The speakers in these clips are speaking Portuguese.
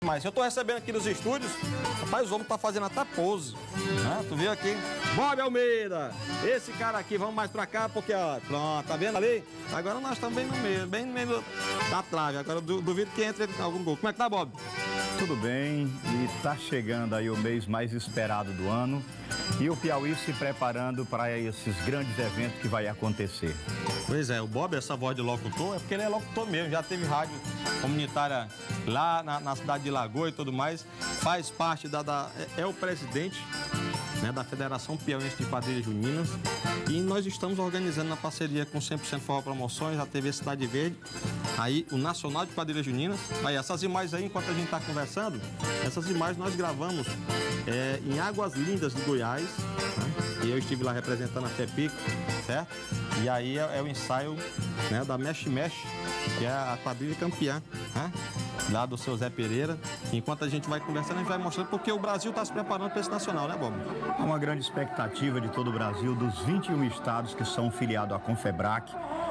Mas eu tô recebendo aqui nos estúdios, rapaz, o homem tá fazendo até pose, né? Tu viu aqui? Bob Almeida, esse cara aqui, vamos mais pra cá, porque, ó, pronto, tá vendo ali? Agora nós estamos bem no meio, bem no meio da trave, agora eu duvido que entre algum gol. Como é que tá, Bob? Tudo bem, e tá chegando aí o mês mais esperado do ano e o Piauí se preparando para esses grandes eventos que vai acontecer. Pois é, o Bob, essa voz de locutor, é porque ele é locutor mesmo, já teve rádio comunitária lá na cidade de Lagoa e tudo mais, faz parte é o presidente, né, da Federação Piauiense de Quadrilhas Juninas, e nós estamos organizando na parceria com 100% Forró Promoções, a TV Cidade Verde, aí o Nacional de Quadrilhas Juninas. Aí essas imagens aí, enquanto a gente está conversando, essas imagens nós gravamos em Águas Lindas de Goiás, né? E eu estive lá representando a FEPIC, certo? E aí é o ensaio, né, da Mexe Mexe, que é a quadrilha campeã, né? Lá do seu Zé Pereira. Enquanto a gente vai conversando, a gente vai mostrando, porque o Brasil está se preparando para esse nacional, né, Bob? Há uma grande expectativa de todo o Brasil, dos 21 estados que são filiados à Confebrac,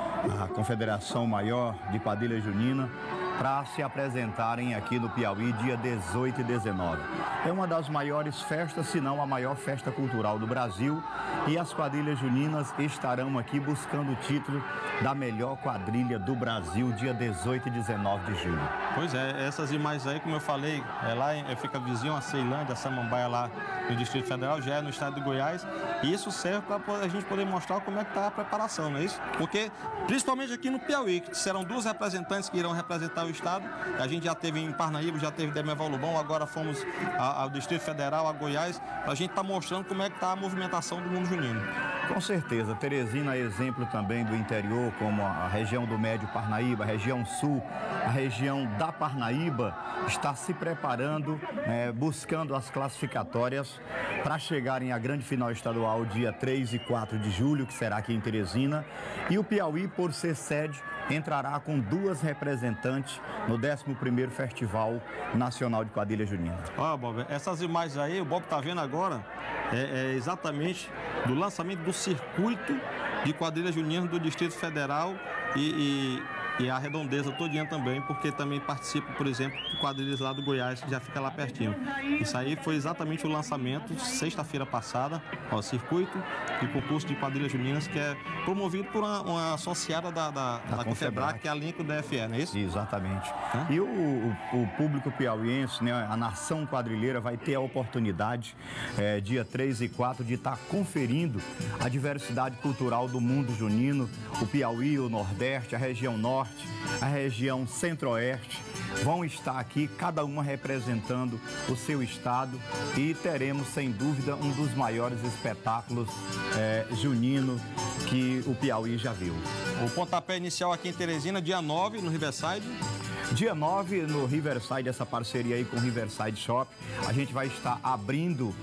a Confederação Maior de Quadrilha Junina, para se apresentarem aqui no Piauí dia 18 e 19. É uma das maiores festas, se não a maior festa cultural do Brasil, e as quadrilhas juninas estarão aqui buscando o título da melhor quadrilha do Brasil, dia 18 e 19 de julho. Pois é, essas imagens aí, como eu falei, lá fica vizinho a Ceilândia, a Samambaia, lá no Distrito Federal, já é no estado de Goiás, e isso serve para a gente poder mostrar como é que está a preparação, não é isso? Porque, principalmente aqui no Piauí, que serão duas representantes que irão representar o estado, a gente já teve em Parnaíba, já teve em Demerval Lobão, agora fomos ao Distrito Federal, a Goiás, a gente está mostrando como é que está a movimentação do mundo junino. Com certeza, Teresina é exemplo também do interior, como a região do Médio Parnaíba, a região sul, a região da Parnaíba está se preparando, buscando as classificatórias para chegarem à grande final estadual dia 3 e 4 de julho, que será aqui em Teresina. E o Piauí, por ser sede, entrará com duas representantes no 11º Festival Nacional de Quadrilha Junina. Olha, Bob, essas imagens aí, o Bob tá vendo agora, é exatamente do lançamento do circuito de quadrilha junina do Distrito Federal e a redondeza todinha também, porque também participa, por exemplo, de quadrilhas lá do Goiás, que já fica lá pertinho. Isso aí foi exatamente o lançamento, sexta-feira passada, o circuito de concurso de quadrilhas juninas, que é promovido por uma associada da Confebrac, que é a Linco da FE, não é isso? Exatamente. E o público piauiense, né, a nação quadrilheira, vai ter a oportunidade, dia 3 e 4, de estar conferindo a diversidade cultural do mundo junino, o Piauí, o Nordeste, a região Norte, a região Centro-Oeste, vão estar aqui, cada uma representando o seu estado, e teremos, sem dúvida, um dos maiores espetáculos juninos que o Piauí já viu. O pontapé inicial aqui em Teresina, dia 9, no Riverside. Dia 9, no Riverside, essa parceria aí com o Riverside Shop, a gente vai estar abrindo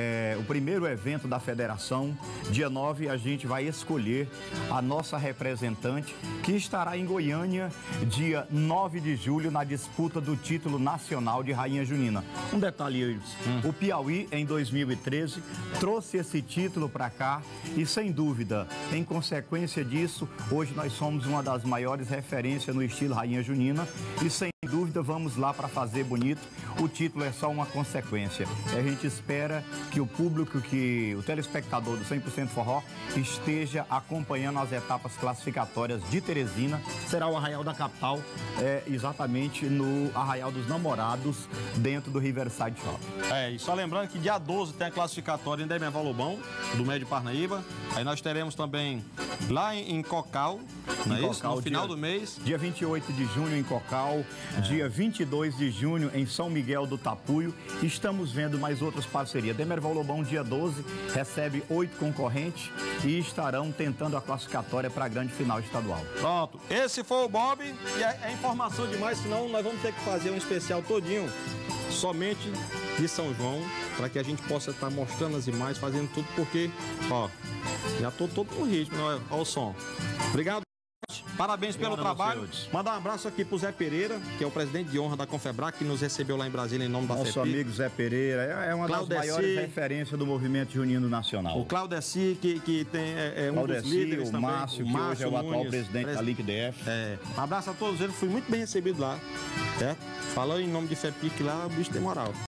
o primeiro evento da federação. Dia 9, a gente vai escolher a nossa representante, que estará em Goiânia, dia 9 de julho, na disputa do título nacional de Rainha Junina. Um detalhe, o Piauí, em 2013, trouxe esse título para cá e, sem dúvida, em consequência disso, hoje nós somos uma das maiores referências no estilo Rainha Junina. E sem dúvida vamos lá para fazer bonito. O título é só uma consequência. A gente espera que o público, que o telespectador do 100% Forró esteja acompanhando as etapas classificatórias de Teresina. Será o Arraial da Capital, exatamente no Arraial dos Namorados, dentro do Riverside Shop. E só lembrando que dia 12 tem a classificatória em Demerval Lobão, do Médio Parnaíba. Aí nós teremos também lá em Cocal, não é isso? No final do mês. Dia 28 de junho em Cocal, dia 22 de junho em São Miguel do Tapuio. Estamos vendo mais outras parcerias. Demerval Lobão, dia 12, recebe 8 concorrentes e estarão tentando a classificatória para a grande final estadual. Pronto, esse foi o Bob, e é informação demais, senão nós vamos ter que fazer um especial todinho, somente de São João, para que a gente possa estar mostrando as imagens, fazendo tudo, porque, ó, já tô todo no ritmo, olha o som. Obrigado. Parabéns pelo Obrigado a trabalho. vocês. Mandar um abraço aqui pro Zé Pereira, que é o presidente de honra da Confebrac, que nos recebeu lá em Brasília em nome da Nosso FEPI. amigo Zé Pereira é uma das Claudeci. maiores referências do movimento junino nacional. O Claudeci, que tem, um dos Claudeci, líderes o também. Márcio, que hoje é o atual presidente da Link DF. Um abraço a todos eles, fui muito bem recebido lá. Certo? Falou em nome de FEPIC lá, o bicho tem moral.